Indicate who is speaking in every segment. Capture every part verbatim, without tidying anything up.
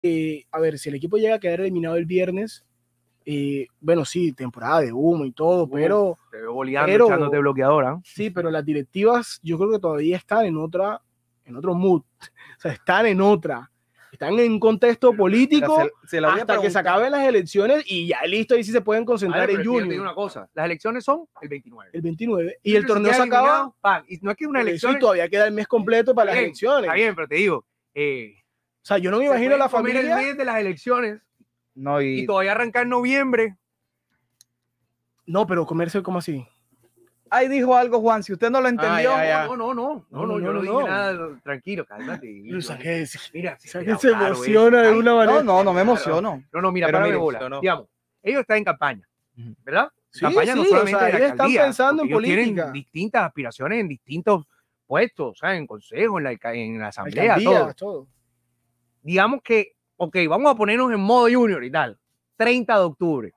Speaker 1: eh, a ver, si el equipo llega a quedar eliminado el viernes, eh, bueno, sí, temporada de humo y todo, uh, pero...
Speaker 2: Te veo boleando, echándote bloqueador, ¿eh?
Speaker 1: Sí, pero las directivas yo creo que todavía están en otra, en otro mood. O sea, están en otra. Están en un contexto político se, se hasta que se acaben las elecciones y ya listo, ahí sí se pueden concentrar
Speaker 2: vale,
Speaker 1: en Junior.
Speaker 2: Yo te digo una cosa, las elecciones son el veintinueve.
Speaker 1: El veintinueve. Y el torneo se acaba.
Speaker 2: Pan, y no es que una elección.
Speaker 1: Y todavía queda el mes completo para
Speaker 2: bien,
Speaker 1: las elecciones.
Speaker 2: Está bien, pero te digo. Eh,
Speaker 1: o sea, yo no me imagino la familia.
Speaker 2: el mes de las elecciones
Speaker 3: no, y...
Speaker 2: y todavía arrancar en noviembre.
Speaker 1: No, pero comerse, ¿cómo así?
Speaker 3: Ahí dijo algo, Juan, si usted no lo entendió.
Speaker 2: Ah, ya, ya. No, no, no, no, no, no, yo no, no dije no. nada, tranquilo, cálmate.
Speaker 1: Lo saqué,
Speaker 2: mira,
Speaker 1: si que se emociona de una manera.
Speaker 3: No, no, no me emociono.
Speaker 2: No, no, mira, para mi bola. No. Digamos, ellos están en campaña, ¿verdad?
Speaker 1: Sí,
Speaker 2: campaña
Speaker 1: sí,
Speaker 2: no solamente
Speaker 1: o sea,
Speaker 2: de la
Speaker 1: ellos
Speaker 2: alcaldía,
Speaker 1: están pensando en
Speaker 2: ellos
Speaker 1: política.
Speaker 2: Tienen distintas aspiraciones en distintos puestos, ¿sabes? En consejo, en la, en la asamblea,
Speaker 1: todo.
Speaker 2: todo. Digamos que, ok, vamos a ponernos en modo Junior y tal. treinta de octubre,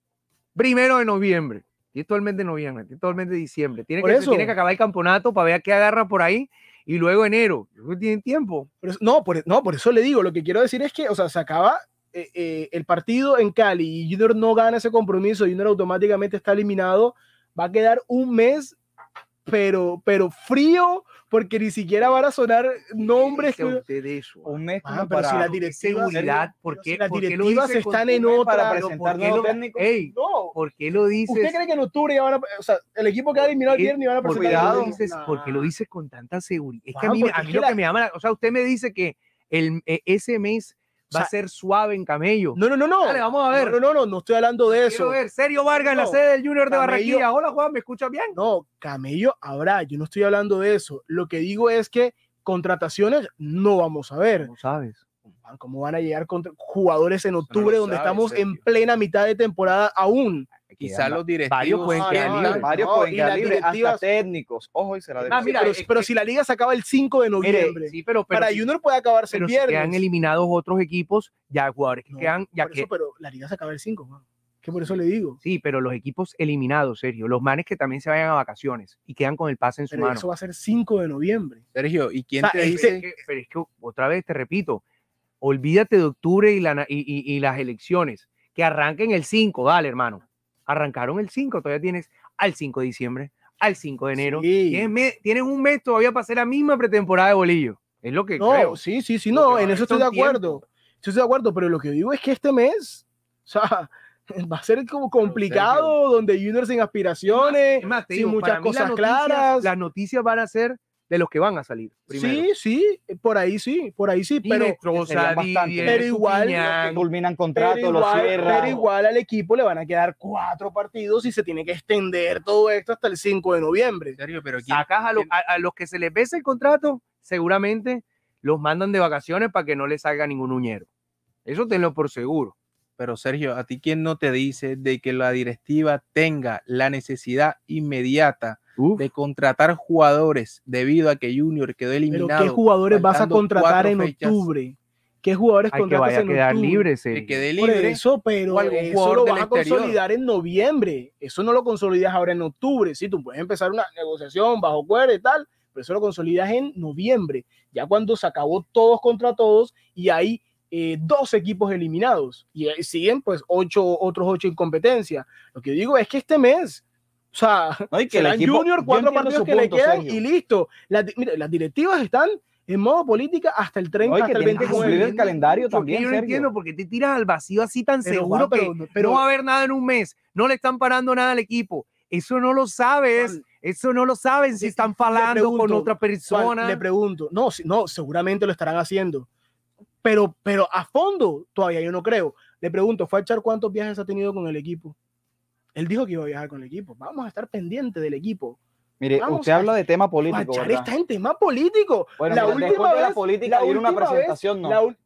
Speaker 2: primero de noviembre. Y es todo el mes de noviembre, es todo el mes de diciembre. Tiene que, tiene que acabar el campeonato para ver qué agarra por ahí. Y luego enero. ¿Tienen tiempo?
Speaker 1: Pero, no, por, no, por eso le digo. Lo que quiero decir es que, o sea, se acaba eh, eh, el partido en Cali y Junior no gana ese compromiso. Junior automáticamente está eliminado. Va a quedar un mes, pero, pero frío, porque ni siquiera van a sonar nombres. Que...
Speaker 2: De eso.
Speaker 3: Un mes
Speaker 1: ah, pero si las directivas,
Speaker 2: seguridad, ¿por qué,
Speaker 1: si las
Speaker 2: ¿por qué
Speaker 1: directivas están en otra
Speaker 3: para presentar nuevos técnicos?
Speaker 2: Ey,
Speaker 1: no.
Speaker 2: ¿Por qué lo dices?
Speaker 1: ¿Usted cree que en octubre ya van a, o sea, el equipo queda eliminado el viernes y van a presentar?
Speaker 2: Cuidado, lo dices, nah. ¿Por qué lo dices con tanta seguridad? Es que a mí, a mí lo
Speaker 1: la...
Speaker 2: que me llama, o sea, usted me dice que el, ese mes va o sea, a ser suave en Camello.
Speaker 1: No, no, no, no.
Speaker 2: Dale, vamos a ver.
Speaker 1: No, no, no, no estoy hablando de eso.
Speaker 2: Quiero ver, Sergio Vargas en no, la sede del Junior de Camello, Barranquilla. Hola, Juan, ¿me escuchas bien?
Speaker 1: No, Camello habrá, yo no estoy hablando de eso. Lo que digo es que contrataciones no vamos a ver.
Speaker 2: ¿Cómo sabes?
Speaker 1: ¿Cómo van a llegar contra jugadores en octubre
Speaker 4: no
Speaker 1: donde
Speaker 4: sabes,
Speaker 1: estamos
Speaker 4: Sergio.
Speaker 1: en plena mitad de temporada aún?
Speaker 4: Quizás los directivos
Speaker 2: varios pueden quedar
Speaker 1: no,
Speaker 2: libres.
Speaker 3: Varios
Speaker 1: no,
Speaker 3: pueden
Speaker 1: y
Speaker 3: quedar
Speaker 1: las
Speaker 3: libres,
Speaker 1: directivas-
Speaker 3: hasta técnicos. Ojo, y será de
Speaker 2: Ah, mira,
Speaker 1: pero,
Speaker 2: es
Speaker 1: pero
Speaker 2: que-
Speaker 1: si la liga se acaba el cinco de noviembre,
Speaker 2: Sí, pero, pero
Speaker 1: para
Speaker 2: si-
Speaker 1: Junior puede acabarse
Speaker 2: pero
Speaker 1: el
Speaker 2: si
Speaker 1: viernes.
Speaker 2: quedan eliminados otros equipos, ya jugadores que
Speaker 1: No,
Speaker 2: quedan, ya
Speaker 1: por
Speaker 2: que
Speaker 1: eso, pero la liga se acaba el cinco, man. Que por eso le digo.
Speaker 2: sí, pero los equipos eliminados, Sergio, los manes que también se vayan a vacaciones y quedan con el pase en su
Speaker 1: Pero
Speaker 2: mano.
Speaker 1: eso va a ser cinco de noviembre.
Speaker 4: Sergio, ¿y quién
Speaker 1: O sea,
Speaker 4: te
Speaker 1: es
Speaker 4: dice?
Speaker 2: Pero es, que, pero es que, otra vez te repito, olvídate de octubre y, la, y, y, y las elecciones, que arranquen el cinco, dale, hermano. Arrancaron el cinco, todavía tienes al cinco de diciembre, al cinco de enero.
Speaker 1: Sí.
Speaker 2: Tienes, me, tienes un mes todavía para hacer la misma pretemporada de bolillo. Es lo que
Speaker 1: No,
Speaker 2: creo.
Speaker 1: sí, sí, sí,
Speaker 2: Lo
Speaker 1: no,
Speaker 2: que
Speaker 1: en
Speaker 2: va a
Speaker 1: eso
Speaker 2: haber
Speaker 1: estoy de
Speaker 2: son
Speaker 1: acuerdo.
Speaker 2: tiempo.
Speaker 1: Estoy de acuerdo, pero lo que digo es que este mes, o sea, va a ser como complicado,
Speaker 2: Sergio,
Speaker 1: donde Junior sin aspiraciones,
Speaker 2: Es más, te
Speaker 1: sin
Speaker 2: digo,
Speaker 1: muchas
Speaker 2: para mí
Speaker 1: cosas
Speaker 2: las noticias,
Speaker 1: claras.
Speaker 2: Las noticias van a ser de los que van a salir primero.
Speaker 1: Sí, sí, por ahí sí, por ahí sí, pero,
Speaker 2: Inestrosa,
Speaker 3: bastante.
Speaker 2: Didier,
Speaker 1: Pero igual-
Speaker 2: Estupiñán.
Speaker 3: culminan
Speaker 1: pero,
Speaker 3: contratos, los
Speaker 1: igual,
Speaker 3: cierran.
Speaker 1: pero igual al equipo le van a quedar cuatro partidos y se tiene que extender todo esto hasta el cinco de noviembre.
Speaker 4: Sergio, pero ¿quién,
Speaker 2: Sacas a, lo-
Speaker 4: quién-
Speaker 2: a, a los que se les vence el contrato, seguramente los mandan de vacaciones para que no les salga ningún uñero. Eso tenlo por seguro.
Speaker 4: pero Sergio, ¿a ti quién no te dice de que la directiva tenga la necesidad inmediata
Speaker 2: Uf.
Speaker 4: de contratar jugadores debido a que Junior quedó
Speaker 1: Pero
Speaker 4: eliminado?
Speaker 1: ¿qué jugadores vas a
Speaker 4: faltando
Speaker 1: contratar
Speaker 4: cuatro
Speaker 1: en
Speaker 4: fechas,
Speaker 1: octubre? ¿Qué jugadores
Speaker 2: Hay que
Speaker 1: contratas
Speaker 2: vaya a
Speaker 1: en
Speaker 2: quedar
Speaker 1: octubre?
Speaker 2: libre,
Speaker 4: Que
Speaker 2: Sergio.
Speaker 4: quede
Speaker 1: Por
Speaker 4: libre.
Speaker 1: eso, pero
Speaker 4: o algún
Speaker 1: eso
Speaker 4: jugador
Speaker 1: lo
Speaker 4: del
Speaker 1: vas a
Speaker 4: exterior.
Speaker 1: consolidar en noviembre. Eso no lo consolidas ahora en octubre. Sí, tú puedes empezar una negociación bajo cuerda y tal, pero eso lo consolidas en noviembre. Ya cuando se acabó todos contra todos y hay eh, dos equipos eliminados y ahí siguen pues ocho, otros ocho en competencia. Lo que digo es que este mes, o sea,
Speaker 3: No, y que el
Speaker 1: serán
Speaker 3: equipo-
Speaker 1: Junior,
Speaker 3: yo
Speaker 1: cuatro
Speaker 3: entiendo
Speaker 1: partidos
Speaker 3: su
Speaker 1: que le
Speaker 3: punto,
Speaker 1: quedan
Speaker 3: Sergio.
Speaker 1: y listo. Las, di- mira, las directivas están en modo política hasta el treinta,
Speaker 3: No, y que
Speaker 1: hasta el
Speaker 3: tienen que
Speaker 1: veintinueve.
Speaker 3: cumplir el calendario
Speaker 2: Porque
Speaker 3: también,
Speaker 2: yo no
Speaker 3: Sergio.
Speaker 2: entiendo por qué te tiras al vacío así tan
Speaker 1: Pero,
Speaker 2: seguro
Speaker 1: Juan, pero-
Speaker 2: que
Speaker 1: pero-
Speaker 2: no va a haber nada en un mes. No le están parando nada al equipo. Eso no lo sabes.
Speaker 1: Juan,
Speaker 2: Eso no lo saben si
Speaker 1: le-
Speaker 2: están
Speaker 1: le
Speaker 2: falando con
Speaker 1: pregunto,
Speaker 2: otra persona.
Speaker 1: Juan, le pregunto, no, si- no, seguramente lo estarán haciendo, pero, pero a fondo todavía yo no creo. Le pregunto, ¿Fachar cuántos viajes ha tenido con el equipo? Él dijo que iba a viajar con el equipo. Vamos a estar pendientes del equipo.
Speaker 3: Mire,
Speaker 1: Vamos
Speaker 3: usted
Speaker 1: a-
Speaker 3: habla de tema político,
Speaker 1: Fachar
Speaker 3: ¿verdad?
Speaker 1: está en tema político.
Speaker 3: Bueno,
Speaker 1: la
Speaker 3: mira,
Speaker 1: última
Speaker 3: después de la
Speaker 1: vez,
Speaker 3: política
Speaker 1: la
Speaker 3: ir a una
Speaker 1: última
Speaker 3: presentación,
Speaker 1: vez,
Speaker 3: no.
Speaker 1: la ul-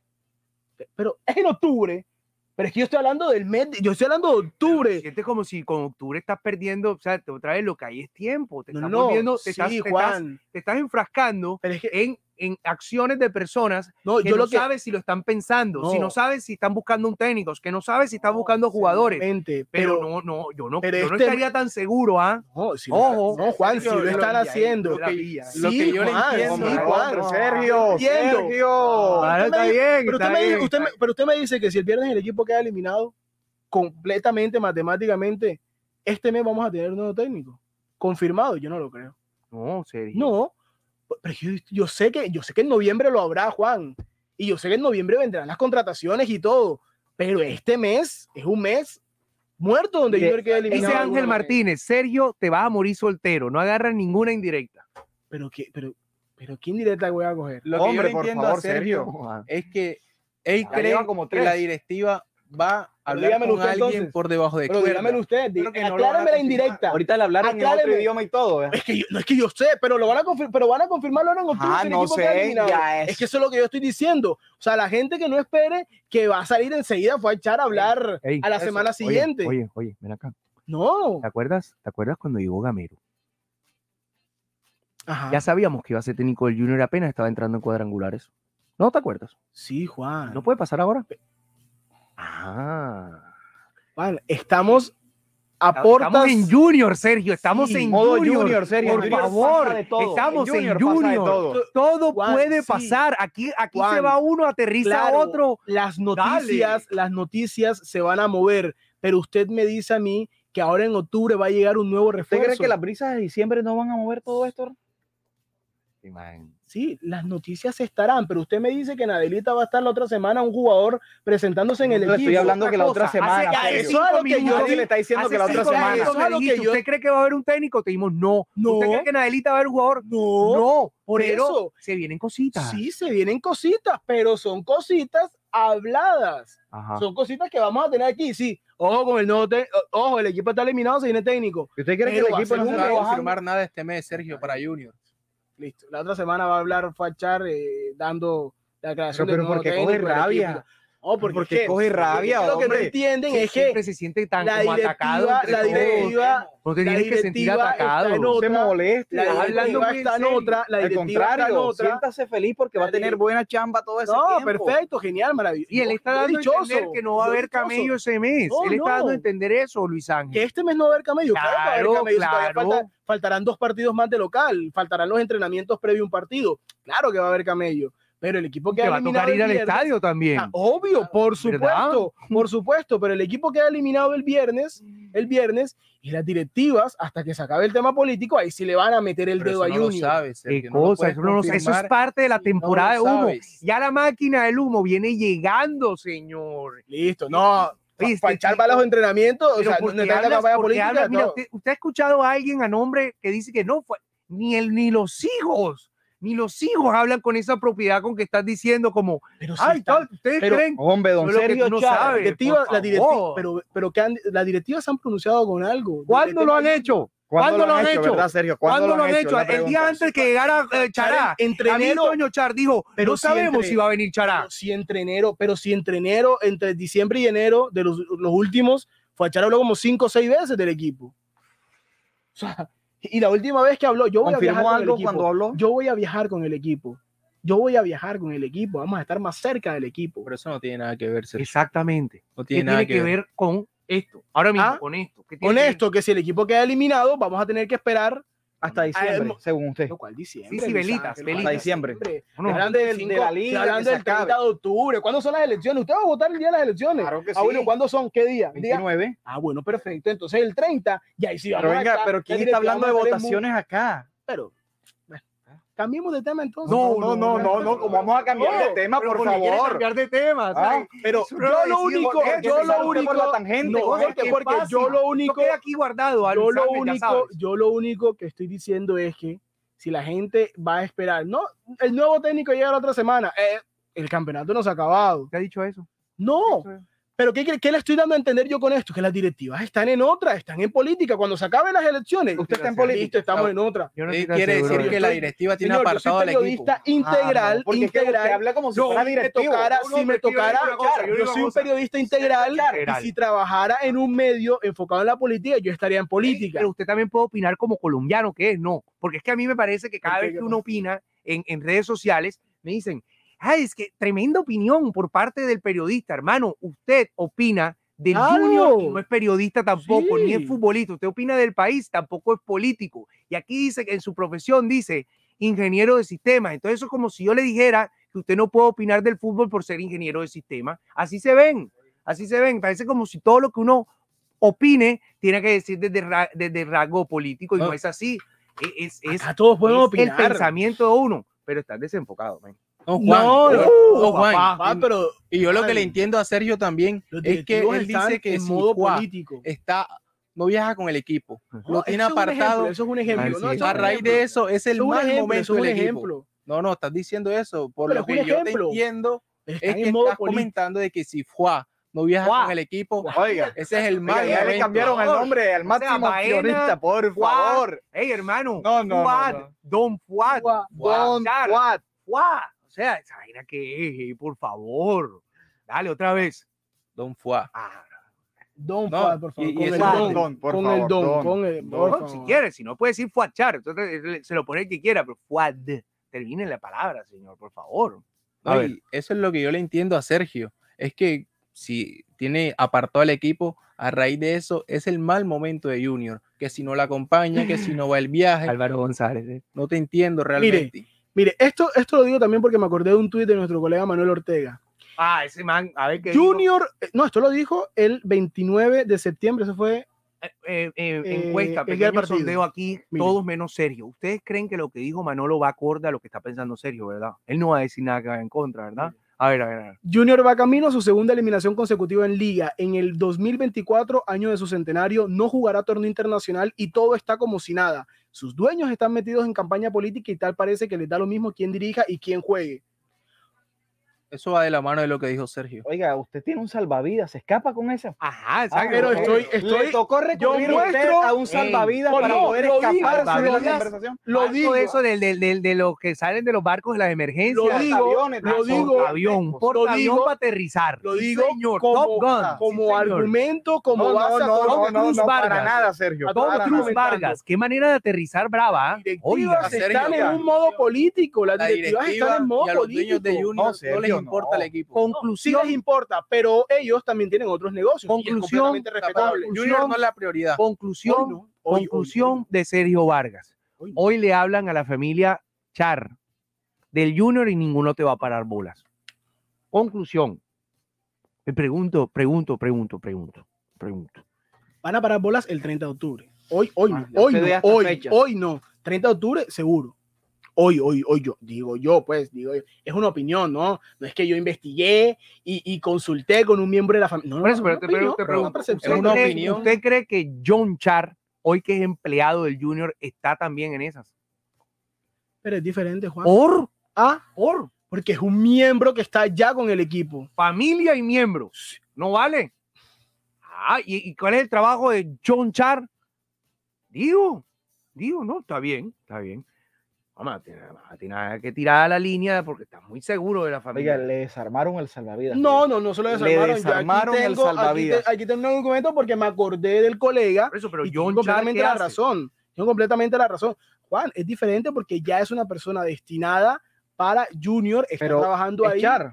Speaker 1: pero es en octubre. Pero es que yo estoy hablando del mes, de- yo estoy hablando de octubre.
Speaker 2: Sientes como si con octubre estás perdiendo, o sea, te- otra vez lo que hay es tiempo. Te
Speaker 1: No,
Speaker 2: estás
Speaker 1: no,
Speaker 2: volviendo, te,
Speaker 1: sí,
Speaker 2: estás, te, estás,
Speaker 1: Juan.
Speaker 2: te estás enfrascando
Speaker 1: Pero es que
Speaker 2: en en acciones de personas
Speaker 1: No,
Speaker 2: que
Speaker 1: yo
Speaker 2: no
Speaker 1: lo que
Speaker 2: sabes si lo están pensando,
Speaker 1: No.
Speaker 2: si no sabes si están buscando un técnico, que no sabes si están buscando jugadores.
Speaker 1: Seguramente,
Speaker 2: Pero,
Speaker 1: pero,
Speaker 2: no, no, yo no,
Speaker 1: pero
Speaker 2: yo no
Speaker 1: este-
Speaker 2: estaría tan seguro, ¿ah?
Speaker 1: no, si
Speaker 2: Ojo.
Speaker 1: no, Juan, si
Speaker 4: Sergio,
Speaker 1: lo
Speaker 4: yo
Speaker 1: están
Speaker 4: lo-
Speaker 1: haciendo.
Speaker 4: lo que-
Speaker 1: Sí,
Speaker 4: lo que yo le
Speaker 1: Juan,
Speaker 4: entiendo,
Speaker 1: sí,
Speaker 4: hombre,
Speaker 1: Juan.
Speaker 3: hombre, Sergio,
Speaker 1: Entiendo.
Speaker 3: Sergio.
Speaker 2: Claro,
Speaker 1: Usted me
Speaker 2: está
Speaker 1: dice-
Speaker 2: bien,
Speaker 1: pero,
Speaker 2: está
Speaker 1: usted me,
Speaker 2: bien,
Speaker 1: usted
Speaker 2: está
Speaker 1: me- pero usted me dice que si el viernes el equipo queda eliminado completamente, matemáticamente, este mes vamos a tener un nuevo técnico. Confirmado, yo no lo creo.
Speaker 2: No, Sergio.
Speaker 1: No, pero yo, yo sé que, yo sé que en noviembre lo habrá, Juan. Y yo sé que en noviembre vendrán las contrataciones y todo. Pero este mes es un mes muerto donde
Speaker 3: Mire,
Speaker 1: Junior queda eliminado.
Speaker 2: Dice
Speaker 1: de
Speaker 2: Ángel
Speaker 1: alguna manera.
Speaker 2: Martínez, Sergio, te vas a morir soltero, no agarras ninguna indirecta.
Speaker 1: Pero, ¿qué, pero, pero ¿quién directa voy a coger?
Speaker 4: Lo que
Speaker 3: Hombre,
Speaker 4: yo le
Speaker 3: por
Speaker 4: entiendo
Speaker 3: favor,
Speaker 4: a Sergio
Speaker 3: Sergio.
Speaker 4: es que él
Speaker 3: Ya
Speaker 4: cree
Speaker 3: llevan como
Speaker 4: que
Speaker 3: tres.
Speaker 4: la directiva va a hablar
Speaker 1: dígamelo
Speaker 4: con
Speaker 1: usted,
Speaker 4: alguien
Speaker 1: entonces.
Speaker 4: por debajo de
Speaker 1: Pero
Speaker 4: cuerda.
Speaker 1: dígamelo usted, di-
Speaker 4: Creo que no lo van a
Speaker 1: aclárame la
Speaker 4: confirmar.
Speaker 1: indirecta.
Speaker 3: Ahorita le hablaron en otro
Speaker 1: Acláreme.
Speaker 3: idioma y todo. ¿eh?
Speaker 1: Es que yo, no es que yo sé, pero lo van a confirmar, pero van a confirmarlo ahora en octubre.
Speaker 3: Ah,
Speaker 1: que el
Speaker 3: no
Speaker 1: equipo queda
Speaker 3: sé,
Speaker 1: eliminado.
Speaker 3: ya es.
Speaker 1: Es que eso es lo que yo estoy diciendo. O sea, la gente que no espere que va a salir enseguida fue a echar a hablar
Speaker 2: Ey,
Speaker 1: a la
Speaker 2: eso.
Speaker 1: semana
Speaker 2: Oye,
Speaker 1: siguiente.
Speaker 2: Oye, oye, ven acá.
Speaker 1: No.
Speaker 2: ¿Te acuerdas? ¿Te acuerdas cuando llegó Gamero?
Speaker 1: Ajá.
Speaker 2: Ya sabíamos que iba a ser técnico del Junior, apenas estaba entrando en cuadrangulares. ¿No te acuerdas?
Speaker 1: Sí, Juan.
Speaker 2: ¿No puede pasar ahora? Ah.
Speaker 1: Juan, estamos a
Speaker 2: Estamos
Speaker 1: portas.
Speaker 2: en Junior, Sergio. Estamos
Speaker 1: Sí,
Speaker 2: en
Speaker 3: modo
Speaker 2: Junior.
Speaker 3: Junior, Sergio.
Speaker 2: Por
Speaker 3: En Junior
Speaker 2: favor,
Speaker 3: pasa de todo.
Speaker 2: estamos
Speaker 3: En
Speaker 2: en
Speaker 3: Junior
Speaker 2: Junior.
Speaker 3: pasa de todo.
Speaker 2: Todo
Speaker 1: Juan,
Speaker 2: puede
Speaker 1: sí.
Speaker 2: pasar. Aquí, aquí
Speaker 1: Juan,
Speaker 2: se va uno, aterriza
Speaker 1: Claro,
Speaker 2: otro.
Speaker 1: Las noticias, las noticias se van a mover, pero usted me dice a mí que ahora en octubre va a llegar un nuevo
Speaker 3: ¿Usted
Speaker 1: refuerzo.
Speaker 3: cree que las brisas de diciembre no van a mover todo esto?
Speaker 1: Sí, las noticias estarán, pero usted me dice que en Adelita va a estar la otra semana un jugador presentándose en el
Speaker 3: Le
Speaker 1: equipo.
Speaker 3: estoy hablando
Speaker 2: Otra
Speaker 3: que la
Speaker 2: cosa,
Speaker 3: otra
Speaker 2: hace-
Speaker 3: semana.
Speaker 2: ya,
Speaker 3: Sergio.
Speaker 1: eso es lo que yo
Speaker 2: minutos,
Speaker 3: Nadie le está diciendo
Speaker 2: hace
Speaker 3: que la otra
Speaker 2: cinco
Speaker 3: semana.
Speaker 2: minutos
Speaker 1: Eso
Speaker 2: me
Speaker 1: es lo que
Speaker 2: dijiste,
Speaker 1: yo-
Speaker 2: ¿usted cree que va a haber un técnico? Te dijimos, no.
Speaker 1: No.
Speaker 2: ¿Usted cree que en Adelita va a haber un jugador?
Speaker 1: No,
Speaker 2: No,
Speaker 1: por
Speaker 2: pero
Speaker 1: eso.
Speaker 2: se vienen cositas.
Speaker 1: Sí, se vienen cositas, pero son cositas habladas.
Speaker 2: Ajá.
Speaker 1: Son cositas que vamos a tener aquí, sí. Ojo con el nuevo te- ojo, el equipo está eliminado, se viene técnico.
Speaker 3: ¿Usted cree que
Speaker 1: Pero
Speaker 3: el
Speaker 1: va a
Speaker 3: equipo
Speaker 1: ser
Speaker 3: no
Speaker 1: un
Speaker 3: se
Speaker 4: No va a
Speaker 3: trabajando?
Speaker 4: confirmar nada este mes, Sergio, para Junior.
Speaker 1: Listo. La otra semana va a hablar Fachar eh, dando la declaración
Speaker 3: Pero-
Speaker 1: del
Speaker 3: pero
Speaker 1: nuevo
Speaker 3: ¿por qué
Speaker 1: técnico
Speaker 3: coge
Speaker 1: del
Speaker 3: rabia?
Speaker 1: equipo. No, porque,
Speaker 3: ¿Por
Speaker 1: es
Speaker 3: qué
Speaker 1: que-
Speaker 3: coge rabia,
Speaker 1: es que lo que no
Speaker 3: hombre?
Speaker 1: entienden
Speaker 2: Sie-
Speaker 1: es que
Speaker 2: siempre se siente tan
Speaker 1: la
Speaker 2: como atacado.
Speaker 1: directiva,
Speaker 2: entre
Speaker 1: la
Speaker 2: todos.
Speaker 1: directiva,
Speaker 2: No te
Speaker 1: la
Speaker 2: tienes que sentir
Speaker 1: directiva
Speaker 2: atacado.
Speaker 1: está en
Speaker 3: No se
Speaker 1: otra,
Speaker 3: moleste.
Speaker 1: la
Speaker 2: hablando
Speaker 1: directiva
Speaker 2: bien
Speaker 1: está en
Speaker 2: serio.
Speaker 1: otra, la
Speaker 3: Al
Speaker 1: directiva está en
Speaker 3: contrario,
Speaker 1: otra.
Speaker 3: siéntase feliz porque va a
Speaker 1: La
Speaker 3: tener
Speaker 1: dire-
Speaker 3: buena chamba todo ese
Speaker 1: No,
Speaker 3: tiempo.
Speaker 1: perfecto, genial, maravilloso.
Speaker 2: Y él está
Speaker 1: Yo
Speaker 2: dando a
Speaker 1: dichoso,
Speaker 2: entender que no va a
Speaker 1: yo
Speaker 2: haber
Speaker 1: dichoso.
Speaker 2: camello ese mes.
Speaker 1: No,
Speaker 2: Él está
Speaker 1: no.
Speaker 2: dando a entender eso, Luis Ángel.
Speaker 1: Que este mes no va a haber camello. Claro, que va a haber
Speaker 2: Claro,
Speaker 1: camello. Si todavía
Speaker 2: claro.
Speaker 1: falta- faltarán dos partidos más de local, faltarán los entrenamientos previo a un partido. Claro que va a haber camello. Pero el equipo que
Speaker 2: Que
Speaker 1: ha
Speaker 2: va a
Speaker 1: eliminado
Speaker 2: tocar ir
Speaker 1: el
Speaker 2: al
Speaker 1: viernes-
Speaker 2: estadio también.
Speaker 1: Ah, obvio, por
Speaker 2: ¿verdad?
Speaker 1: supuesto, por supuesto, pero el equipo queda eliminado el viernes, el viernes, y las directivas, hasta que se acabe el tema político, ahí sí le van a meter el
Speaker 4: Pero
Speaker 1: dedo
Speaker 4: eso
Speaker 1: a
Speaker 4: no lo
Speaker 1: Junior.
Speaker 4: sabes,
Speaker 2: Qué
Speaker 4: Sergio, no lo
Speaker 2: cosa,
Speaker 4: puedes
Speaker 2: eso, no lo sé, eso es
Speaker 4: confirmar
Speaker 2: parte de la
Speaker 4: si no
Speaker 2: temporada
Speaker 4: lo
Speaker 2: de humo.
Speaker 4: sabes.
Speaker 2: Ya la máquina del humo viene llegando, señor.
Speaker 1: Listo, no,
Speaker 2: Viste,
Speaker 1: para echar
Speaker 2: chico.
Speaker 1: para los entrenamientos, o
Speaker 2: Pero
Speaker 1: sea,
Speaker 2: ¿por
Speaker 1: no
Speaker 2: qué
Speaker 1: está en la
Speaker 2: hablas-
Speaker 1: campaña
Speaker 2: por qué
Speaker 1: política.
Speaker 2: hablas? Mira,
Speaker 1: no.
Speaker 2: usted, usted ha escuchado a alguien a nombre que dice que no fue, ni él ni los hijos, ni los hijos hablan con esa propiedad con que estás diciendo como,
Speaker 1: Pero sí
Speaker 2: ay,
Speaker 1: está-
Speaker 2: tal, ustedes
Speaker 1: pero-
Speaker 2: creen.
Speaker 3: Hombre, don
Speaker 2: Yo lo que
Speaker 3: Sergio
Speaker 2: tú no
Speaker 3: Chávez.
Speaker 2: sabes.
Speaker 1: la directiva,
Speaker 2: por
Speaker 1: la directiva,
Speaker 2: favor.
Speaker 1: pero, pero que han, las directivas se han pronunciado con algo.
Speaker 2: ¿Cuándo
Speaker 1: Del
Speaker 2: lo han
Speaker 1: tema-
Speaker 2: hecho?
Speaker 3: ¿Cuándo lo han hecho, verdad, Sergio?
Speaker 2: ¿Cuándo lo han hecho?
Speaker 3: La
Speaker 2: El día
Speaker 3: pregunta.
Speaker 2: antes que llegara eh, Chará.
Speaker 1: Entre
Speaker 2: A mí
Speaker 1: enero,
Speaker 2: Toño Char dijo,
Speaker 1: pero
Speaker 2: no
Speaker 1: si
Speaker 2: sabemos
Speaker 1: entre-
Speaker 2: si va a venir Chará.
Speaker 1: pero si entre enero, pero si entre enero, entre diciembre y enero, de los, los últimos, Fachar habló como cinco o seis veces del equipo. O sea, y la última vez que habló, yo voy a viajar
Speaker 3: ¿Confirmó
Speaker 1: con el
Speaker 3: algo
Speaker 1: equipo.
Speaker 3: cuando habló?
Speaker 1: Yo voy a viajar con el equipo. Yo voy a viajar con el equipo. Vamos a estar más cerca del equipo.
Speaker 4: Pero eso no tiene nada que ver, Sergio.
Speaker 2: Exactamente.
Speaker 4: No
Speaker 2: ¿Qué
Speaker 4: tiene nada
Speaker 2: tiene que ver con esto? Ahora mismo,
Speaker 1: Ah,
Speaker 2: con esto. ¿Qué tiene
Speaker 1: Con
Speaker 2: que ver?
Speaker 1: esto, que si el equipo queda eliminado, vamos a tener que esperar.
Speaker 3: Hasta diciembre,
Speaker 1: Ah,
Speaker 3: según usted.
Speaker 1: Lo cual diciembre.
Speaker 2: Sí, sí,
Speaker 1: Luis
Speaker 2: velitas,
Speaker 1: Ángel,
Speaker 2: velitas.
Speaker 3: Hasta diciembre.
Speaker 2: Bueno,
Speaker 1: Hablan del-
Speaker 3: veinticinco,
Speaker 1: de la
Speaker 3: liga,
Speaker 1: liga. Hablan
Speaker 3: que se
Speaker 1: del treinta
Speaker 3: acabe.
Speaker 1: de octubre. ¿Cuándo son las elecciones? ¿Usted va a votar el día de las elecciones?
Speaker 3: Claro que
Speaker 1: Ah, bueno,
Speaker 3: sí.
Speaker 1: ¿cuándo son? ¿Qué día? Día-
Speaker 3: veintinueve.
Speaker 1: Ah, bueno, perfecto. Entonces el treinta, y ahí sí vamos
Speaker 3: Pero
Speaker 1: a
Speaker 3: venga,
Speaker 1: estar-
Speaker 3: pero
Speaker 1: la
Speaker 3: ¿quién
Speaker 1: directiva
Speaker 3: está hablando de
Speaker 1: vamos a tener mu-
Speaker 3: votaciones acá?
Speaker 1: Pero, bueno, cambiemos de tema entonces.
Speaker 3: No, no, no, no, no, como vamos a cambiar de
Speaker 1: No,
Speaker 3: tema,
Speaker 2: pero
Speaker 3: por
Speaker 2: porque quiere
Speaker 3: favor.
Speaker 2: cambiar de tema.
Speaker 3: Ah,
Speaker 2: ¿sabes?
Speaker 1: Pero
Speaker 2: Eso
Speaker 1: yo
Speaker 2: no lo
Speaker 1: lo
Speaker 2: decimos,
Speaker 1: único,
Speaker 2: porque
Speaker 1: yo
Speaker 2: se
Speaker 1: lo
Speaker 2: salió
Speaker 1: único,
Speaker 3: por la tangente,
Speaker 1: no,
Speaker 3: coge,
Speaker 1: porque,
Speaker 2: qué
Speaker 1: porque
Speaker 2: fácil.
Speaker 1: yo lo único,
Speaker 2: Esto queda aquí guardado. a
Speaker 1: yo
Speaker 2: Luis
Speaker 1: lo
Speaker 2: Ángel, ya
Speaker 1: único,
Speaker 2: sabes.
Speaker 1: yo lo único que estoy diciendo es que si la gente va a esperar, no, el nuevo técnico llega la otra semana, eh, el campeonato no se ha acabado.
Speaker 2: ¿Te ha dicho eso?
Speaker 1: No,
Speaker 2: Eso es.
Speaker 1: pero ¿qué, qué le estoy dando a entender yo con esto? Que las directivas están en otra, están en política. Cuando se acaben las elecciones,
Speaker 3: Usted está en
Speaker 1: listo,
Speaker 3: política.
Speaker 1: estamos en otra.
Speaker 2: Yo no
Speaker 4: Eh,
Speaker 2: estoy tan
Speaker 4: quiere
Speaker 2: seguro
Speaker 4: decir
Speaker 2: de
Speaker 4: que
Speaker 2: eso.
Speaker 4: la directiva tiene
Speaker 1: Señor, yo
Speaker 4: apartado
Speaker 1: soy
Speaker 4: al equipo.
Speaker 1: periodista integral,
Speaker 3: Ah, no, porque es que
Speaker 1: integral.
Speaker 3: usted habla como si
Speaker 1: Yo,
Speaker 3: fuera
Speaker 1: si me
Speaker 3: directivo.
Speaker 1: tocara,
Speaker 2: No, no,
Speaker 1: si me
Speaker 2: pero yo digo
Speaker 1: tocara,
Speaker 2: una cosa, yo
Speaker 1: yo
Speaker 2: digo
Speaker 1: soy
Speaker 2: una
Speaker 1: un
Speaker 2: cosa.
Speaker 1: periodista integral
Speaker 2: Integral.
Speaker 1: y si trabajara en un medio enfocado en la política, yo estaría en política.
Speaker 2: Pero usted también puede opinar como colombiano, que es, no. Porque es que a mí me parece que cada
Speaker 1: ¿Por qué?
Speaker 2: vez que
Speaker 1: ¿Qué
Speaker 2: uno
Speaker 1: pasa?
Speaker 2: opina en, en redes sociales, me dicen, ay, es que tremenda opinión por parte del periodista. Hermano, usted opina del
Speaker 1: Claro.
Speaker 2: Junior y no es periodista tampoco,
Speaker 1: Sí.
Speaker 2: ni es futbolista. Usted opina del país, tampoco es político. Y aquí dice que en su profesión dice ingeniero de sistemas. Entonces eso es como si yo le dijera que usted no puede opinar del fútbol por ser ingeniero de sistemas. Así se ven, así se ven. Parece como si todo lo que uno opine tiene que decir desde, ra desde rasgo político y no, no es así. Es, es,
Speaker 1: Acá todos podemos
Speaker 2: es
Speaker 1: opinar.
Speaker 2: el pensamiento de uno, pero estás desenfocado, man.
Speaker 4: No, Juan,
Speaker 1: No,
Speaker 4: no,
Speaker 1: no,
Speaker 4: no, Juan.
Speaker 1: papá, pero
Speaker 4: Y yo lo que
Speaker 1: Juan,
Speaker 4: le entiendo a Sergio también
Speaker 1: los
Speaker 4: es que
Speaker 1: directivos
Speaker 4: él
Speaker 1: están
Speaker 4: dice que
Speaker 1: en
Speaker 4: si
Speaker 1: modo
Speaker 4: Juan
Speaker 1: político.
Speaker 4: está, no viaja con el equipo, lo
Speaker 1: No,
Speaker 4: tiene
Speaker 1: eso es un
Speaker 4: apartado.
Speaker 1: ejemplo, eso es un ejemplo.
Speaker 2: Así
Speaker 1: No,
Speaker 2: es.
Speaker 1: eso es
Speaker 4: A
Speaker 1: un
Speaker 4: raíz
Speaker 1: ejemplo.
Speaker 4: de eso es el
Speaker 1: Eso es un
Speaker 4: mal
Speaker 1: ejemplo,
Speaker 4: momento
Speaker 1: eso es un
Speaker 4: del equipo.
Speaker 1: ejemplo.
Speaker 4: No, no, estás diciendo eso. Por
Speaker 1: Pero
Speaker 4: lo
Speaker 1: es un
Speaker 4: que yo te
Speaker 1: ejemplo.
Speaker 4: entiendo
Speaker 1: Está
Speaker 4: es
Speaker 1: en
Speaker 4: que
Speaker 1: modo
Speaker 4: estás
Speaker 1: político.
Speaker 4: comentando de que si Juan no viaja
Speaker 2: Juan.
Speaker 4: con el equipo,
Speaker 3: Oiga,
Speaker 4: ese es el
Speaker 3: oiga,
Speaker 4: mal
Speaker 3: ya le
Speaker 4: momento.
Speaker 3: cambiaron el nombre al
Speaker 2: O sea,
Speaker 3: máximo
Speaker 2: Baena,
Speaker 3: accionista, por
Speaker 2: Fuad.
Speaker 3: favor.
Speaker 2: Hey, hermano,
Speaker 3: No, no, no,
Speaker 2: Fuad,
Speaker 3: no.
Speaker 2: Don Fuad,
Speaker 1: Fuad,
Speaker 3: Don
Speaker 2: Char,
Speaker 3: Fuad.
Speaker 2: Fuad. O sea, esa vaina que es, por favor. Dale otra vez.
Speaker 4: Don Fuá.
Speaker 2: Ah,
Speaker 1: Don
Speaker 4: No,
Speaker 1: Fuad, por favor.
Speaker 4: y- y
Speaker 1: con
Speaker 4: ese
Speaker 1: el
Speaker 2: es
Speaker 1: don,
Speaker 3: don, por
Speaker 1: con
Speaker 3: favor,
Speaker 1: el don,
Speaker 3: don,
Speaker 1: con el
Speaker 3: don.
Speaker 1: por
Speaker 2: no,
Speaker 1: favor.
Speaker 2: si quiere, si no puede decir Fuachar, entonces le- se lo pone el que quiera, pero Fuad. Termine la palabra, señor, por favor. A
Speaker 4: No,
Speaker 2: ver.
Speaker 4: y eso es lo que yo le entiendo a Sergio. Es que si tiene apartado al equipo, a raíz de eso es el mal momento de Junior. Que si no la acompaña, que si no va el viaje.
Speaker 2: Álvaro González. ¿eh?
Speaker 4: No te entiendo realmente.
Speaker 1: Mire, esto, esto lo digo también porque me acordé de un tuit de nuestro colega Manuel Ortega.
Speaker 2: Ah, ese man, a ver qué dijo.
Speaker 1: Junior, eh, no, esto lo dijo el veintinueve de septiembre, eso fue.
Speaker 2: Eh, eh, eh,
Speaker 1: Eh,
Speaker 2: encuesta,
Speaker 1: el día del
Speaker 2: pequeño
Speaker 1: partido.
Speaker 2: sondeo aquí,
Speaker 1: Mire.
Speaker 2: todos menos Sergio. Ustedes creen que lo que dijo Manolo va acorde a lo que está pensando Sergio, ¿verdad? Él no va a decir nada que vaya en contra, ¿verdad? A ver, a ver, a ver.
Speaker 1: Junior va camino a su segunda eliminación consecutiva en Liga. En el dos mil veinticuatro, año de su centenario, no jugará torneo internacional y todo está como si nada. Sus dueños están metidos en campaña política y tal parece que les da lo mismo quién dirija y quién juegue.
Speaker 4: Eso va de la mano de lo que dijo Sergio.
Speaker 3: Oiga, usted tiene un salvavidas, ¿se escapa con eso?
Speaker 2: Ajá,
Speaker 3: Ah,
Speaker 2: exacto.
Speaker 1: pero
Speaker 3: ok.
Speaker 1: estoy- estoy-
Speaker 3: Le tocó recurrir
Speaker 1: yo
Speaker 3: usted
Speaker 1: muestro-
Speaker 3: a un
Speaker 2: Ey,
Speaker 3: salvavidas
Speaker 1: no,
Speaker 3: para
Speaker 1: no,
Speaker 3: poder
Speaker 1: lo digo,
Speaker 3: escaparse de la
Speaker 2: salvavidas.
Speaker 3: conversación.
Speaker 1: Lo
Speaker 2: Algo
Speaker 1: digo,
Speaker 2: de eso del, del, del- de los que salen de los barcos de las emergencias.
Speaker 1: lo digo,
Speaker 3: aviones,
Speaker 1: lo
Speaker 3: ah,
Speaker 1: digo,
Speaker 2: avión,
Speaker 1: lo
Speaker 2: portaavión
Speaker 1: digo,
Speaker 2: para aterrizar.
Speaker 1: lo
Speaker 2: Sí,
Speaker 1: digo
Speaker 2: señor,
Speaker 1: como,
Speaker 2: Top Gun.
Speaker 1: como
Speaker 2: Sí, señor.
Speaker 1: argumento, como
Speaker 3: No,
Speaker 1: base
Speaker 3: no,
Speaker 1: a
Speaker 3: no,
Speaker 1: todo lo
Speaker 3: no,
Speaker 1: que
Speaker 3: no,
Speaker 2: Cruz
Speaker 3: no, para
Speaker 2: Vargas.
Speaker 3: nada, Sergio.
Speaker 1: A todo lo
Speaker 3: para
Speaker 1: que
Speaker 2: Cruz
Speaker 3: nada.
Speaker 1: comentando.
Speaker 2: Vargas, qué manera de aterrizar brava. ¿ah?
Speaker 1: directivas
Speaker 2: Oiga,
Speaker 4: Sergio,
Speaker 1: están en
Speaker 4: ya.
Speaker 1: un modo político, las
Speaker 4: La
Speaker 1: directivas
Speaker 4: directiva
Speaker 1: están en modo
Speaker 4: y a los
Speaker 1: político.
Speaker 4: dueños de Junior
Speaker 3: No,
Speaker 4: no,
Speaker 3: Sergio,
Speaker 4: les importa
Speaker 3: no.
Speaker 4: el equipo.
Speaker 1: Sí
Speaker 2: conclusión,
Speaker 1: les importa, pero ellos también tienen otros negocios.
Speaker 2: Conclusión,
Speaker 1: y es completamente respetable.
Speaker 2: conclusión,
Speaker 4: Junior no es la prioridad.
Speaker 2: conclusión,
Speaker 1: Hoy no, hoy,
Speaker 2: conclusión
Speaker 1: hoy,
Speaker 2: de Sergio Vargas.
Speaker 1: hoy no.
Speaker 2: Hoy le hablan a la familia Char del Junior y ninguno te va a parar bolas. Conclusión. Me pregunto, pregunto, pregunto, pregunto, pregunto.
Speaker 1: Van a parar bolas el treinta de octubre. Hoy, hoy
Speaker 3: Ah,
Speaker 1: no,
Speaker 3: ya
Speaker 1: hoy
Speaker 3: usted
Speaker 1: no,
Speaker 3: ve hasta
Speaker 1: hoy,
Speaker 3: fechas.
Speaker 1: hoy no. treinta de octubre, seguro. Hoy, hoy, hoy yo, digo yo, pues, digo yo. Es una opinión, ¿no? No es que yo investigué y, y consulté con un miembro de la familia. No,
Speaker 2: Por eso,
Speaker 1: no,
Speaker 2: pero
Speaker 1: una
Speaker 2: te, pero
Speaker 1: opinión,
Speaker 2: te
Speaker 1: una
Speaker 2: pregunto,
Speaker 1: percepción.
Speaker 2: ¿usted
Speaker 4: una
Speaker 2: cree,
Speaker 4: opinión.
Speaker 2: ¿usted cree que John Char, hoy que es empleado del Junior, está también en esas?
Speaker 1: Pero es diferente, Juan.
Speaker 2: Por,
Speaker 1: Ah,
Speaker 2: por
Speaker 1: porque es un miembro que está ya con el equipo.
Speaker 2: familia y miembros. ¿No vale? Ah, ¿y, y cuál es el trabajo de John Char? Digo, digo, no, está bien, está bien. Vamos a tener, a tener que tirar a la línea porque está muy seguro de la familia.
Speaker 3: Oiga, le desarmaron el salvavidas.
Speaker 1: No, no, no se lo
Speaker 3: Le
Speaker 1: desarmaron. Yo aquí
Speaker 3: desarmaron el
Speaker 1: tengo- aquí
Speaker 3: salvavidas.
Speaker 1: te- Aquí tengo un documento porque me acordé del colega.
Speaker 2: Por eso, pero
Speaker 1: Y
Speaker 2: John
Speaker 1: tengo
Speaker 2: Char,
Speaker 1: completamente
Speaker 2: ¿qué
Speaker 1: la
Speaker 2: hace?
Speaker 1: razón. Tengo completamente la razón. Juan, es diferente porque ya es una persona destinada para Junior, está
Speaker 3: Pero
Speaker 1: trabajando ahí.
Speaker 3: echar.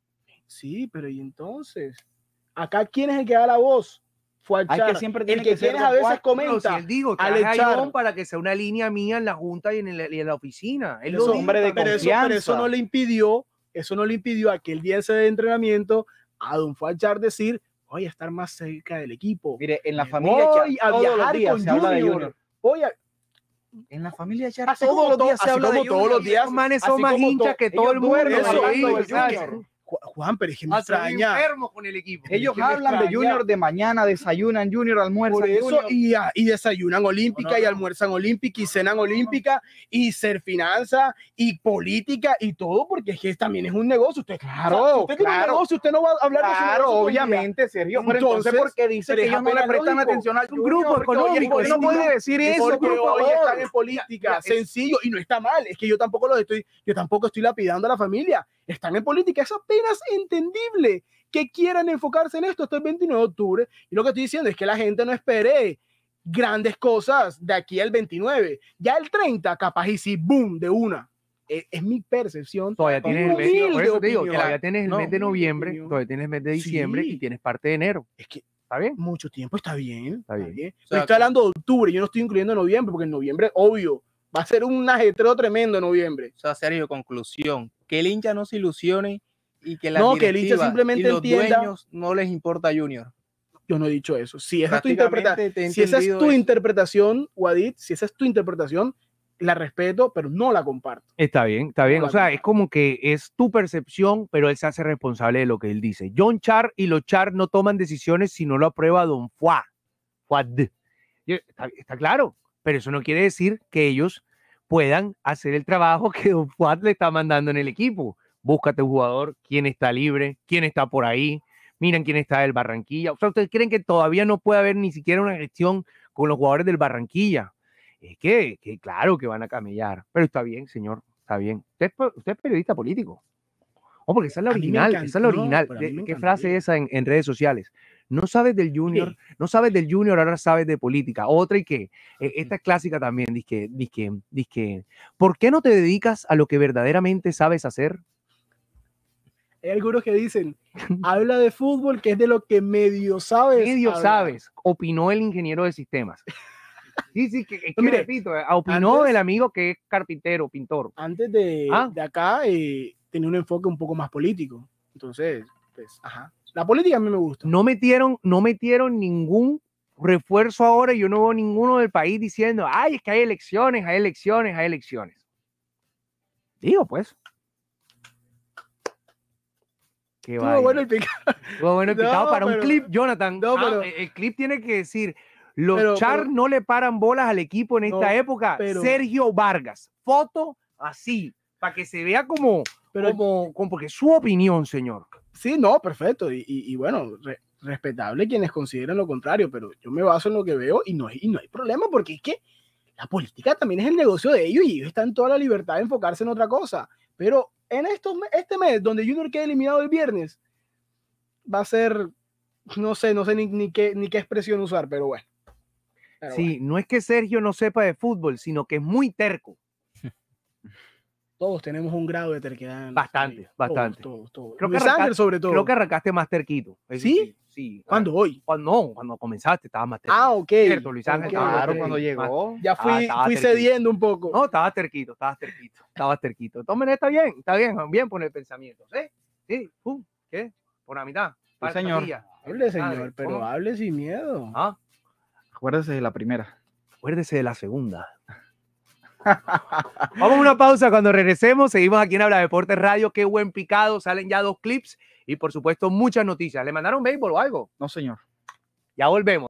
Speaker 1: Sí, pero ¿y entonces? Acá, ¿quién es el que da la voz? Fue al
Speaker 3: Hay que
Speaker 1: Char.
Speaker 3: siempre
Speaker 1: El
Speaker 3: tiene
Speaker 1: que
Speaker 3: que ser
Speaker 1: tienes a
Speaker 3: Don
Speaker 1: veces
Speaker 3: Juan.
Speaker 2: Pero si
Speaker 1: comenta.
Speaker 2: él digo,
Speaker 1: al
Speaker 2: traje a
Speaker 1: echar-
Speaker 2: John para que sea una línea mía en la junta y en la, y en la oficina. Él
Speaker 1: Pero
Speaker 2: lo
Speaker 1: eso,
Speaker 2: dijo
Speaker 3: hombre de
Speaker 2: también.
Speaker 1: pero eso, pero eso
Speaker 3: confianza.
Speaker 1: no le impidió, eso no le impidió a que el día ese de entrenamiento a Don Fuachar decir, voy a estar más cerca del equipo.
Speaker 3: Mire, en la
Speaker 1: Me
Speaker 3: familia
Speaker 1: voy
Speaker 3: Char,
Speaker 1: a
Speaker 3: todos los
Speaker 1: viajar
Speaker 3: días
Speaker 1: con
Speaker 3: se habla de
Speaker 1: Junior.
Speaker 3: Junior.
Speaker 1: Voy a,
Speaker 3: En la familia Char,
Speaker 1: Así como
Speaker 3: todos los
Speaker 1: to-
Speaker 3: días se
Speaker 1: así
Speaker 3: habla de
Speaker 1: como todos
Speaker 3: Junior.
Speaker 1: los días.
Speaker 2: Esos manes
Speaker 1: así
Speaker 2: son más
Speaker 1: como
Speaker 2: hinchas
Speaker 1: to-
Speaker 2: que todo
Speaker 3: ellos
Speaker 2: el mundo.
Speaker 3: duermen
Speaker 1: Eso,
Speaker 3: hablando del
Speaker 2: ¿sabes?
Speaker 3: Junior.
Speaker 1: Ju- Juan, pero es que me
Speaker 2: Ah, soy
Speaker 1: extraña.
Speaker 2: enfermo con el equipo.
Speaker 3: Ellos
Speaker 1: que me
Speaker 3: hablan de
Speaker 1: extraña.
Speaker 3: Junior de mañana, desayunan Junior, almuerzan
Speaker 1: Por eso,
Speaker 3: Junior.
Speaker 1: y, ah, y desayunan olímpica,
Speaker 3: No, no,
Speaker 1: y
Speaker 3: no.
Speaker 1: almuerzan olímpica, y cenan olímpica, y ser finanza, y política, y todo, porque es que también es un negocio. Usted,
Speaker 3: Claro,
Speaker 1: o sea, si usted tiene un
Speaker 3: claro.
Speaker 1: negocio, usted no va a hablar de su
Speaker 3: Claro,
Speaker 1: negocio todo el día.
Speaker 3: obviamente, Sergio. Pero entonces,
Speaker 1: Entonces,
Speaker 3: ¿por qué dice
Speaker 1: pero
Speaker 3: que
Speaker 1: es
Speaker 3: ellos no le
Speaker 1: apenas
Speaker 3: prestan
Speaker 1: lógico.
Speaker 3: atención al
Speaker 2: Es un
Speaker 3: Junior?
Speaker 2: grupo
Speaker 3: Porque, oye,
Speaker 2: económico,
Speaker 3: ¿por qué no
Speaker 2: es un
Speaker 3: puede
Speaker 2: grupo-
Speaker 3: decir eso,
Speaker 1: Porque
Speaker 3: por
Speaker 1: hoy
Speaker 3: favor?
Speaker 1: están en política,
Speaker 2: Mira, es-
Speaker 1: sencillo, y no está mal, es que yo tampoco los estoy, yo tampoco estoy lapidando a la familia, están en política, es apenas entendible que quieran enfocarse en esto hasta el veintinueve de octubre, y lo que estoy diciendo es que la gente no espere grandes cosas de aquí al veintinueve, ya el treinta capaz y sí, boom, de una, es, es mi percepción.
Speaker 2: Todavía tienes el mes,
Speaker 1: humilde
Speaker 2: por eso te digo, que
Speaker 1: opinión.
Speaker 2: todavía tienes el
Speaker 1: No,
Speaker 2: mes de
Speaker 1: humilde
Speaker 2: noviembre,
Speaker 1: opinión.
Speaker 2: todavía tienes el mes de diciembre
Speaker 1: Sí.
Speaker 2: y tienes parte de enero.
Speaker 1: Es que
Speaker 2: ¿Está bien?
Speaker 1: mucho tiempo está bien.
Speaker 2: Está bien.
Speaker 4: O
Speaker 1: Pero
Speaker 4: sea,
Speaker 1: estoy hablando de octubre, yo no estoy incluyendo noviembre, porque en noviembre, obvio, va a ser un ajetreo tremendo en noviembre.
Speaker 4: O sea, Sergio, conclusión, que el hincha no se ilusione y que la
Speaker 1: No, que el hincha simplemente
Speaker 4: y los
Speaker 1: entienda-
Speaker 4: dueños no les importa Junior.
Speaker 1: Yo no he dicho eso. Si esa es tu, interpreta
Speaker 4: Prácticamente te he
Speaker 1: si esa es
Speaker 4: entendido
Speaker 1: tu
Speaker 4: eso.
Speaker 1: interpretación, Wadid, si esa es tu interpretación, la respeto, pero no la comparto.
Speaker 2: Está bien, está bien.
Speaker 1: No
Speaker 2: O
Speaker 1: la
Speaker 2: sea,
Speaker 1: comparto.
Speaker 2: es como que es tu percepción, pero él se hace responsable de lo que él dice. John Char y los Char no toman decisiones si no lo aprueba Don Fuad. Fuad. Y Está, está claro, pero eso no quiere decir que ellos puedan hacer el trabajo que Don Fuad le está mandando en el equipo. Búscate un jugador, quién está libre, quién está por ahí, miren quién está del Barranquilla. O sea, ¿ustedes creen que todavía no puede haber ni siquiera una gestión con los jugadores del Barranquilla? Es que, que claro que van a camellar, pero está bien, señor, está bien. Usted, es pe- usted es periodista político. Oh, porque esa es la
Speaker 1: A mí me
Speaker 2: original,
Speaker 1: encanta-
Speaker 2: esa es la
Speaker 1: no,
Speaker 2: original.
Speaker 1: pero a mí
Speaker 2: ¿De-
Speaker 1: me
Speaker 2: ¿Qué frase
Speaker 1: encantaría.
Speaker 2: es esa en, en redes sociales? No sabes del Junior,
Speaker 1: Sí.
Speaker 2: no sabes del Junior, ahora sabes de política. Otra y que, eh, esta es clásica también, dice, dice, dice, ¿por qué no te dedicas a lo que verdaderamente sabes hacer?
Speaker 1: Hay algunos que dicen, habla de fútbol, que es de lo que medio sabes.
Speaker 2: Medio
Speaker 1: hablar.
Speaker 2: sabes, opinó el ingeniero de sistemas. Sí, sí, que, que
Speaker 1: Mire,
Speaker 2: repito, eh, opinó
Speaker 1: antes-
Speaker 2: el amigo que es carpintero, pintor.
Speaker 1: Antes de,
Speaker 2: Ah.
Speaker 1: de acá, eh, tenía un enfoque un poco más político. Entonces, pues, ajá. La política a mí me gusta.
Speaker 2: No metieron, no metieron ningún refuerzo ahora y yo no veo ninguno del país diciendo, ay, es que hay elecciones, hay elecciones, hay elecciones. Digo, pues. Qué
Speaker 1: Estuvo
Speaker 2: vaina.
Speaker 1: bueno el pica-
Speaker 2: Estuvo bueno el
Speaker 1: No,
Speaker 2: picado para un
Speaker 1: pero-
Speaker 2: clip, Jonathan.
Speaker 1: no,
Speaker 2: Ah,
Speaker 1: pero-
Speaker 2: el, el clip tiene que decir, los
Speaker 1: Pero-
Speaker 2: Char
Speaker 1: pero-
Speaker 2: no le paran bolas al equipo en esta
Speaker 1: No,
Speaker 2: época.
Speaker 1: pero-
Speaker 2: Sergio Vargas. Foto así, para que se vea como,
Speaker 1: Pero-
Speaker 2: como, como, porque es su opinión, señor.
Speaker 1: Sí, no, perfecto. Y, y- y bueno, re- respetable quienes consideren lo contrario, pero yo me baso en lo que veo y no, hay- y no hay problema porque es que la política también es el negocio de ellos y ellos están en toda la libertad de enfocarse en otra cosa. Pero en estos, me- este mes, donde Junior queda eliminado el viernes, va a ser, no sé, no sé ni, ni qué, ni qué expresión usar, pero bueno. Pero
Speaker 2: Sí,
Speaker 1: bueno,
Speaker 2: no es que Sergio no sepa de fútbol, sino que es muy terco.
Speaker 1: todos tenemos un grado de terquedad. en
Speaker 2: Bastante,
Speaker 1: nuestra vida.
Speaker 2: bastante.
Speaker 1: Todos, todos, todos.
Speaker 2: Creo que
Speaker 1: Luis Ángel,
Speaker 2: arranca-
Speaker 1: sobre todo.
Speaker 2: Creo que arrancaste más terquito. Eso
Speaker 1: ¿Sí?
Speaker 2: Sí.
Speaker 1: ¿Cuándo? Hoy.
Speaker 2: Cuando, no, cuando comenzaste estabas más terquito.
Speaker 1: Ah, ok.
Speaker 2: Cierto, Luis Ángel,
Speaker 1: Ok,
Speaker 3: Claro,
Speaker 1: ok.
Speaker 3: cuando llegó.
Speaker 1: Ya fui,
Speaker 2: Ah, estaba
Speaker 1: fui
Speaker 2: terquito.
Speaker 1: cediendo un poco.
Speaker 2: No, estabas terquito, estabas terquito, estabas terquito. Entonces, está bien, está bien, bien por el pensamiento. ¿Sí? Sí, pum, ¿qué? Por la mitad. Par-
Speaker 3: señor.
Speaker 2: patilla.
Speaker 1: Hable, señor,
Speaker 2: Madre,
Speaker 1: pero
Speaker 2: ¿cómo?
Speaker 1: hable sin miedo.
Speaker 2: Ah,
Speaker 3: Acuérdese de la primera.
Speaker 2: acuérdese de la segunda. Vamos a una pausa. Cuando regresemos, seguimos aquí en Habla Deportes Radio. Qué buen picado. Salen ya dos clips y, por supuesto, muchas noticias. ¿Le mandaron béisbol o algo?
Speaker 3: No, señor.
Speaker 2: Ya volvemos.